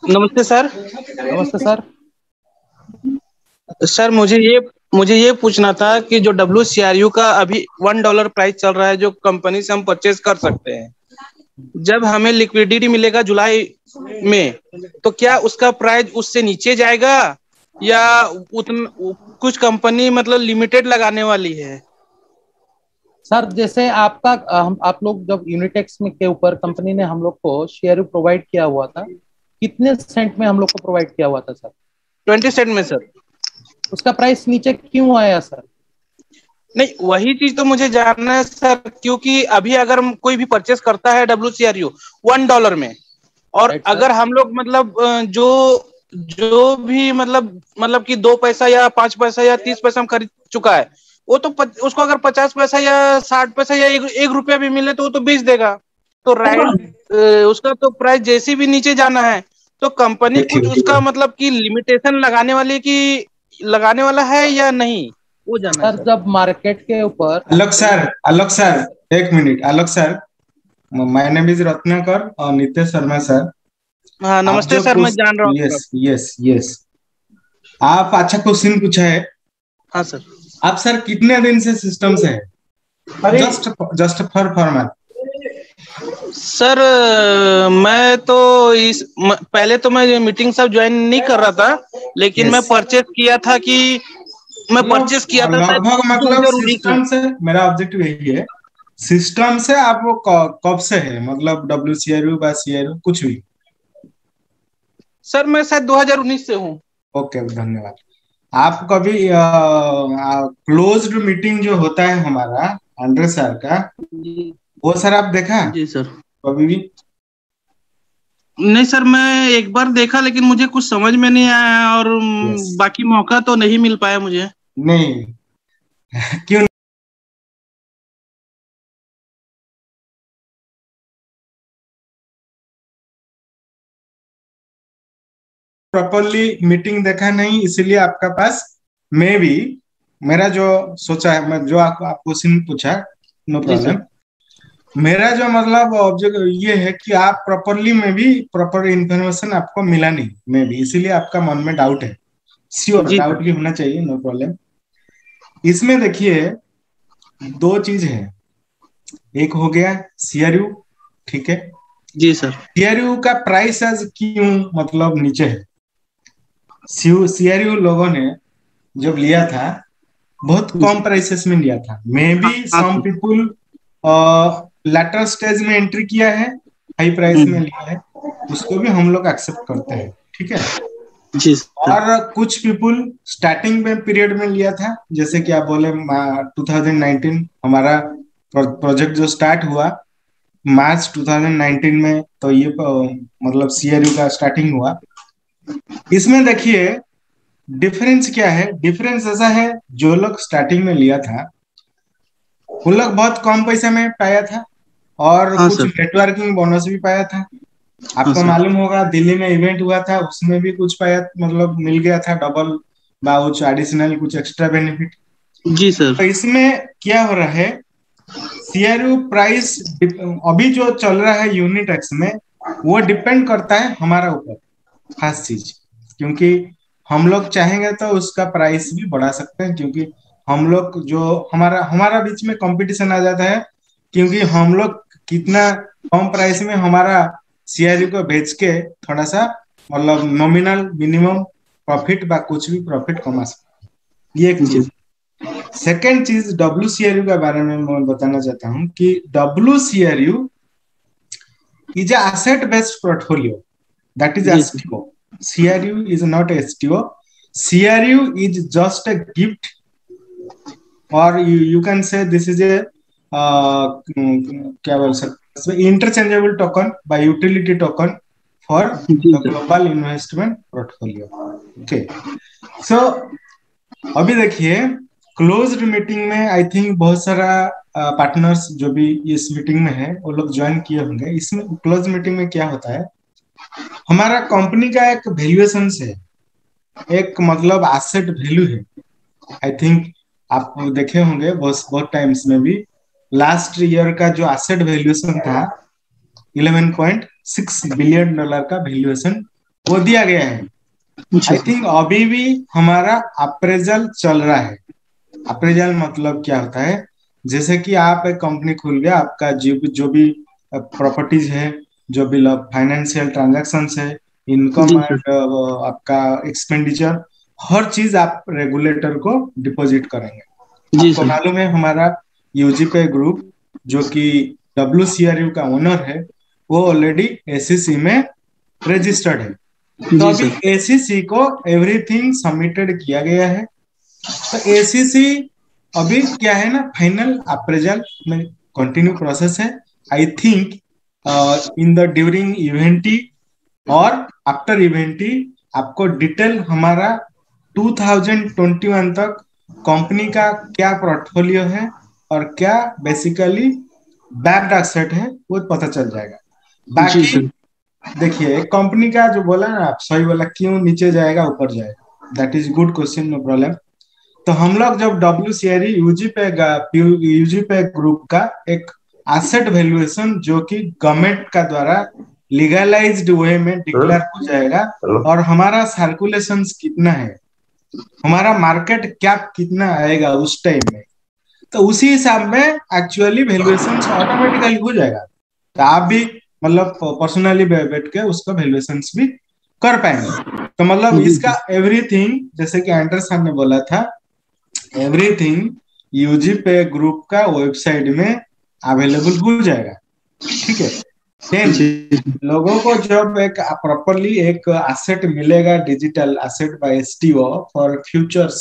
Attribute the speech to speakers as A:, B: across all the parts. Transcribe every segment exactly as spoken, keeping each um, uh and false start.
A: नमस्ते सर।
B: नमस्ते sir.
A: Sir मुझे ये मुझे ये पूछना था कि जो डब्ल्यू सी आर यू का अभी वन डॉलर प्राइस चल रहा है जो कंपनी से हम परचेज कर सकते हैं, जब हमें लिक्विडिटी मिलेगा जुलाई में, तो क्या उसका प्राइस उससे नीचे जाएगा या उतन कुछ कंपनी मतलब लिमिटेड लगाने वाली है?
B: सर जैसे आपका हम आप लोग जब यूनिटेक्स में के ऊपर कंपनी ने हम लोग को शेयर प्रोवाइड किया हुआ था, कितने सेंट में हम लोग को प्रोवाइड किया हुआ था सर?
A: ट्वेंटी सेंट में सर।
B: उसका प्राइस नीचे क्यों आया सर?
A: नहीं, वही चीज तो मुझे जानना है सर, क्योंकि अभी अगर कोई भी परचेस करता है W C R U one dollar में, और
B: राइट सर।
A: अगर हम लोग मतलब जो जो भी मतलब मतलब कि दो पैसा या पांच पैसा या तीस पैसा हम खरीद चुका है, वो तो पच, उसको अगर पचास पैसा या साठ पैसा या एक, एक रुपया भी मिले तो वो तो बेच देगा। तो राइट, उसका तो प्राइस जैसे भी नीचे जाना है, तो कंपनी कुछ उसका मतलब कि लिमिटेशन लगाने वाली की लगाने वाला है या नहीं, वो जानना है
B: सर
A: सर।
B: जब मार्केट के ऊपर
C: आलोक सर, आलोक सर, एक minute Alok sir. My name is Ratnakar और नितेश शर्मा सर।
A: हाँ
C: आप
A: नमस्ते
C: जो
A: सर, मैं
C: पूछ
A: जान रहा हूँ
C: यस
A: सर।
C: यस यस, आप अच्छा क्वेश्चन पूछा है।
A: हाँ सर।
C: आप सर कितने दिन से सिस्टम से है? Just just for formal.
A: Sir मैं तो इस म, पहले तो मैं मीटिंग सब ज्वाइन नहीं कर रहा था, लेकिन मैं
C: यस,
A: परचेस किया था कि मैं परचेस किया
C: मतलब
A: था शायद
C: लगभग मतलब
A: दो हज़ार उन्नीस में।
C: सिस्टम से, मेरा ऑब्जेक्टिव यही है। सिस्टम से आप वो क- कब से है, मतलब डब्ल्यू सी आर यू बा सी आर यू कुछ भी?
A: सर मैं शायद दो हज़ार उन्नीस से हूँ।
C: ओके, धन्यवाद। आप कभी क्लोज्ड मीटिंग जो होता है हमारा अंडर सर का,
A: जी।
C: वो सर आप देखा
A: जी सर।
C: कभी भी?
A: नहीं सर, मैं एक बार देखा लेकिन मुझे कुछ समझ में नहीं आया, और
C: यस।
A: उम, बाकी मौका तो नहीं मिल पाया मुझे।
C: नहीं, क्यों? प्रॉपरली मीटिंग देखा नहीं, इसीलिए आपका पास मे भी, मेरा जो सोचा है, मैं जो आपको आप क्वेश्चन पूछा, नो
A: जी सर।
C: प्रॉब्लम। मेरा जो मतलब ऑब्जेक्ट ये है कि आप प्रॉपरली में भी प्रॉपर इंफॉर्मेशन आपको मिला नहीं, मे भी इसीलिए आपका मन में डाउट है। श्योर
A: जी
C: डाउट
A: सर।
C: भी होना चाहिए, नो प्रॉब्लम। इसमें देखिए दो चीज है। एक हो गया सी आर यू, ठीक है।
A: जी सर।
C: सी आर यू का प्राइस आज क्यों मतलब नीचे है? सी आर यू लोगों ने जब लिया था बहुत कम
A: जी।
C: प्राइसेस में लिया था। मे
A: हाँ
C: बी
A: हाँ
C: some
A: sir.
C: People later stage में एंट्री किया है, हाई प्राइस में
A: हम्म,
C: लिया है, उसको भी हम लोग एक्सेप्ट करते हैं, ठीक है।
A: जी सर।
C: और कुछ पीपुल स्टार्टिंग में पीरियड में लिया था, जैसे कि आप बोले टू थाउजेंड नाइनटीन हमारा प्रोजेक्ट जो स्टार्ट हुआ मार्च टू थाउजेंड नाइनटीन में, तो ये अ, मतलब सी आर यू का स्टार्टिंग हुआ। इसमें देखिए डिफरेंस क्या है। डिफरेंस ऐसा है, जो लोग स्टार्टिंग में लिया था उन लोग बहुत कम पैसे में पाया था, और
A: हाँ
C: कुछ
A: सर।
C: नेटवर्किंग बोनस भी पाया था।
A: हाँ
C: आपको
A: सर।
C: मालूम होगा दिल्ली में इवेंट हुआ था, उसमें भी कुछ पाया, मतलब मिल गया था डबल बा कुछ एडिशनल कुछ एक्स्ट्रा बेनिफिट।
A: जी सर।
C: तो इसमें क्या हो रहा है, सी आर यू प्राइस अभी जो चल रहा है यूनिट एक्स में, वो डिपेंड करता है हमारा ऊपर, खास चीज। क्योंकि हम लोग चाहेंगे तो उसका प्राइस भी बढ़ा सकते हैं, क्योंकि हम लोग जो हमारा हमारा बीच में कंपटीशन आ जाता है, क्योंकि हम लोग कितना कम प्राइस में हमारा सी आर यू को बेच के थोड़ा सा मतलब नॉमिनल मिनिमम प्रॉफिट बा कुछ भी प्रॉफिट कमा सकते हैं। ये एक
A: जी।
C: चीज। सेकेंड चीज डब्ल्यू सी आर यू के बारे में मैं बताना चाहता हूँ कि W C R U is asset based portfolio, that is
A: जी sir.
C: S T O. C R U is not S T O. C R U is just a gift, or you, you can say this is a uh, क्या बोल सकते हैं, interchangeable token by utility token for
A: जी
C: the
A: sir.
C: global investment portfolio. Okay, so अभी देखिए closed meeting में I think बहुत सारा पार्टनर्स जो भी इस मीटिंग में है वो लोग ज्वाइन किए होंगे। इसमें क्लोज मीटिंग में क्या होता है, हमारा कंपनी का एक वैल्यूएशन है, एक मतलब एसेट वैल्यू है। आई थिंक आप देखे होंगे बहुत बहुत टाइम्स में भी, लास्ट ईयर का जो एसेट वैल्यूएशन था eleven point six billion dollar का वैल्यूएशन वो दिया गया है। आई थिंक अभी भी हमारा अप्रेजल चल रहा है। अप्रेजल मतलब क्या होता है, जैसे कि आप एक कंपनी खुल गया, आपका जो भी जो भी प्रॉपर्टीज है, जो भी फाइनेंशियल ट्रांजैक्शंस है, इनकम एंड आपका एक्सपेंडिचर, हर चीज आप रेगुलेटर को डिपॉजिट करेंगे। आपको मालूम है हमारा यूजीपे ग्रुप जो कि डब्ल्यूसीआरयू का ओनर है, वो ऑलरेडी एसीसी में रजिस्टर्ड है। तो अभी एसीसी को एवरीथिंग सबमिटेड किया गया है। तो एसीसी अभी क्या है ना, फाइनल अप्रेजल में कंटिन्यू प्रोसेस है। I think in the during इवेंटी और आफ्टर इवेंटी आपको डिटेल हमारा दो हज़ार इक्कीस तक कंपनी का क्या पोर्टफोलियो है और क्या बेसिकली बैक्ड एसेट है वो पता चल जाएगा। बाकी देखिए, एक कंपनी का जो बोला ना आप, सही बोला, क्यों नीचे जाएगा ऊपर जाएगा, that is good question, no problem. तो हम लोग जब डब्ल्यूसीआरयू यूजीपे यूजीपे ग्रुप का एक एसेट वैल्यूएशन जो कि गवर्नमेंट का द्वारा लीगलाइज्ड वे में डिक्लेयर हो जाएगा, और हमारा सर्कुलेशन कितना है, हमारा मार्केट कैप कितना आएगा उस टाइम में, तो उसी हिसाब में एक्चुअली वैल्यूएशन ऑटोमेटिकली हो जाएगा। तो आप भी मतलब पर्सनली बैठ के उसका वैल्यूएशन भी कर पाएंगे। तो मतलब इसका एवरीथिंग, जैसे कि एंडरसन ने बोला था, एवरीथिंग यूजीपे ग्रुप का वेबसाइट में अवेलेबल हो जाएगा। ठीक है, देन लोगों को जब एक प्रॉपरली एक एसेट मिलेगा, digital asset by STO for futures,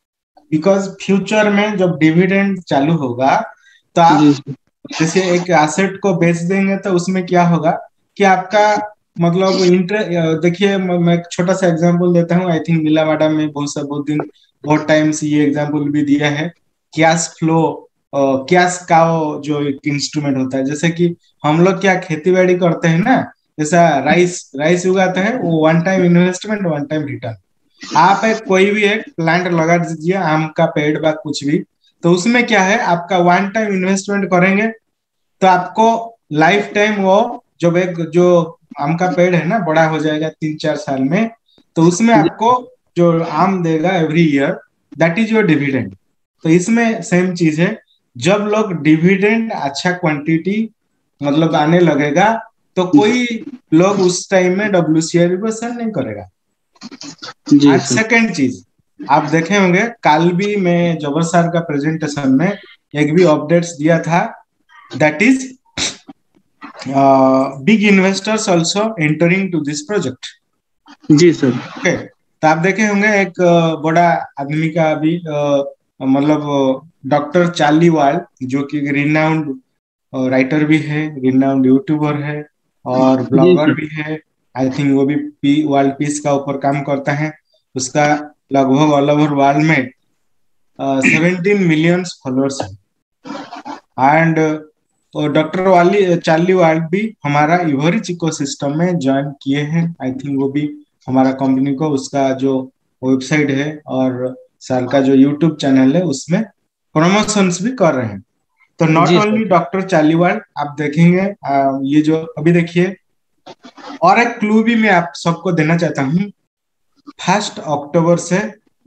C: because future में जब डिविडेंड चालू होगा तो आप जैसे एक एसेट को बेच देंगे तो उसमें क्या होगा कि आपका मतलब इंटरेस्ट, देखिए मैं एक छोटा सा एग्जांपल देता हूँ। आई थिंक नीला मैडम में बहुत सा बहुत दिन बहुत टाइम से ये एग्जांपल भी दिया है। कैश फ्लो, कैश का जो एक इंस्ट्रूमेंट होता है, जैसे कि हम लोग क्या खेती बाड़ी करते हैं ना, जैसा राइस राइस उगाते हैं, वो one time investment one time return. आप एक कोई भी एक प्लांट लगा दीजिए, आम का पेड़ बा कुछ भी, तो उसमें क्या है, आपका वन टाइम इन्वेस्टमेंट करेंगे तो आपको लाइफ टाइम वो जब एक जो आम का पेड़ है ना बड़ा हो जाएगा तीन चार साल में, तो उसमें आपको जो आम देगा every year, that is your dividend. तो इसमें सेम चीज है, जब लोग डिविडेंड अच्छा क्वांटिटी मतलब आने लगेगा तो कोई लोग उस टाइम में डब्ल्यूसीआरयू को सेल नहीं करेगा। आज सेकेंड चीज आप देखे होंगे, कल भी मैं जबर सर का प्रेजेंटेशन में एक भी अपडेट्स दिया था, that is big investors also entering to this project.
A: जी सर।
C: ओके, तो आप देखे होंगे एक uh, बड़ा आदमी का अभी uh, मतलब डॉक्टर चार्ली वाल्ड, जो कि रिनाउंड राइटर भी है, रिनाउंड यूट्यूबर है और ब्लॉगर भी है। आई थिंक वो भी पी वर्ल्ड पीस का ऊपर काम करता है। उसका लगभग ऑल ओवर वर्ल्ड में सेवेंटीन मिलियन फॉलोअर्स है। एंड डॉक्टर वाली चार्ली वाल्ड भी हमारा इवरिच इकोसिस्टम में ज्वाइन किए हैं। आई थिंक वो भी हमारा कंपनी को उसका जो वेबसाइट है और सर का जो यूट्यूब चैनल है उसमें प्रमोशंस भी कर रहे हैं। तो not only doctor Charlie Wald, आप देखेंगे आ, ये जो अभी देखिए, और एक क्लू भी मैं आप सबको देना चाहता हूँ। फर्स्ट अक्टूबर से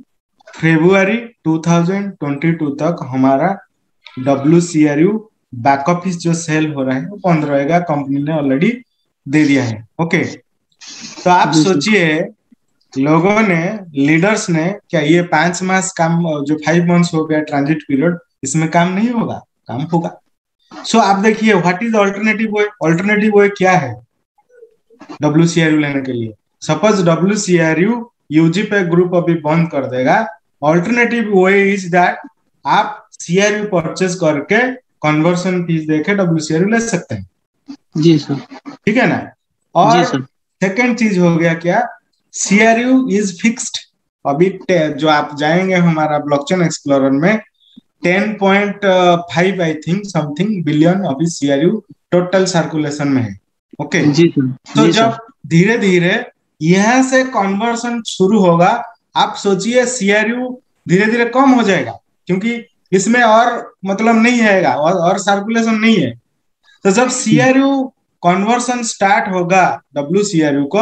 C: फरवरी दो हज़ार बाईस तक हमारा डब्ल्यूसीआरयू बैक ऑफिस जो सेल हो रहा है वो बंद रहेगा, कंपनी ने ऑलरेडी दे दिया है। ओके, तो आप सोचिए लोगों ने, लीडर्स ने, क्या ये पांच मास काम जो फाइव मंथ्स हो गया ट्रांजिट पीरियड, इसमें काम नहीं होगा? काम होगा। सो so, आप देखिए what is alternative way. Alternative way क्या है डब्ल्यूसीआरयू लेने के लिए? सपोज डब्ल्यूसीआरयू यूजीपे ग्रुप अभी बंद कर देगा, ऑल्टरनेटिव वे इज दैट आप सीआरयू परचेज करके कन्वर्शन फीस देके डब्ल्यूसीआरयू ले सकते हैं।
A: जी सर,
C: ठीक है ना। और सेकेंड चीज हो गया क्या, सीआरयू इज फिक्स्ड। अभी जो आप जाएंगे हमारा ब्लॉकचेन एक्सप्लोरर में ten point five I think something billion अभी सीआरयू टोटल सर्कुलेशन में है। ओके
A: जी सर।
C: तो जब धीरे धीरे यहाँ से कन्वर्सन शुरू होगा, आप सोचिए सीआरयू धीरे धीरे कम हो जाएगा, क्योंकि इसमें और मतलब नहीं आएगा और, और सर्कुलेशन नहीं है। तो जब सीआरयू कन्वर्सन स्टार्ट होगा डब्ल्यूसीआरयू को,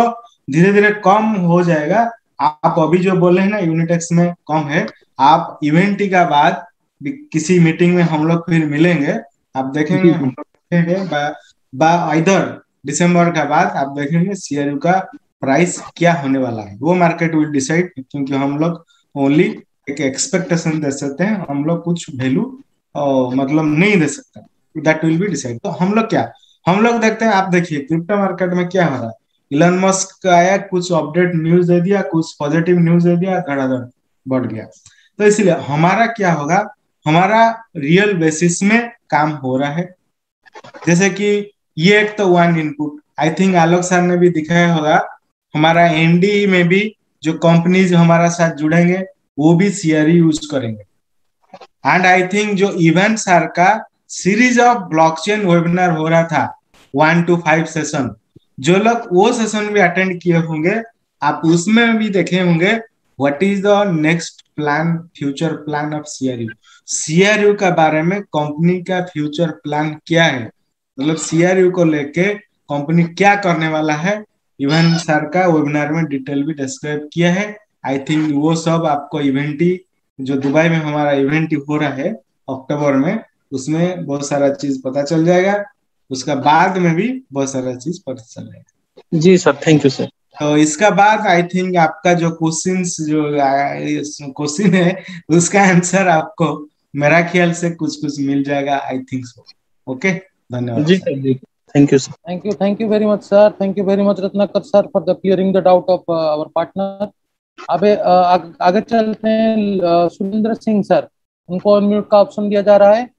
C: धीरे धीरे कम हो जाएगा। आप अभी जो बोले हैं ना यूनिटेक्स में कम है, आप इवेंट का बाद किसी मीटिंग में हम लोग फिर मिलेंगे, आप देखेंगे, हम लोग देखेंगे बा, बा इधर दिसंबर का बाद आप देखेंगे सीआरयू का प्राइस क्या होने वाला है। वो मार्केट विल डिसाइड, क्योंकि हम लोग ओनली एक एक्सपेक्टेशन दे सकते हैं, हम लोग कुछ वैल्यू मतलब नहीं दे सकते। That will be decide. तो हम लोग क्या हम लोग देखते हैं, आप देखिए क्रिप्टो मार्केट में क्या हो रहा है। इलन मस्क का आया, कुछ अपडेट न्यूज दे दिया, कुछ पॉजिटिव न्यूज दे दिया, धड़ाधड़ बढ़ गया। तो इसलिए हमारा क्या होगा, हमारा रियल बेसिस में काम हो रहा है। जैसे कि ये एक तो one input, I think Alok sir ने भी दिखाया होगा, हमारा एनडी में भी जो कंपनीज हमारा साथ जुड़ेंगे वो भी सीआरयू यूज करेंगे। एंड आई थिंक जो इवेंट सर का सीरीज ऑफ ब्लॉकचेन वेबिनार हो रहा था, वन टू फाइव सेशन, जो लोग वो सेशन भी अटेंड किए होंगे, आप उसमें भी देखे होंगे what is the next plan, future plan of CRU. CRU के बारे में कंपनी का फ्यूचर प्लान क्या है, मतलब सीआरयू को लेके कंपनी क्या करने वाला है, इवेंट सर का वेबिनार में डिटेल भी डिस्क्राइब किया है। आई थिंक वो सब आपको इवेंट ही, जो दुबई में हमारा इवेंट हो रहा है अक्टूबर में, उसमें बहुत सारा चीज पता चल जाएगा। उसका बाद में भी बहुत सारा चीज पता चल जाएगा।
A: जी सर, थैंक यू सर।
C: तो इसका बाद आई थिंक आपका जो क्वेश्चंस जो क्वेश्चन है उसका आंसर आपको मेरा ख्याल से कुछ कुछ मिल जाएगा, आई थिंक सो। ओके, धन्यवाद
A: जी सर, जी thank you sir.
B: Thank you, thank you very much, sir. Thank you very much, Ratnakar sir, for the clearing the doubt of uh, our partner. अबे uh, आग, आगे चलते हैं। uh, Surendra Singh sir, उनको unmute का ऑप्शन दिया जा रहा है।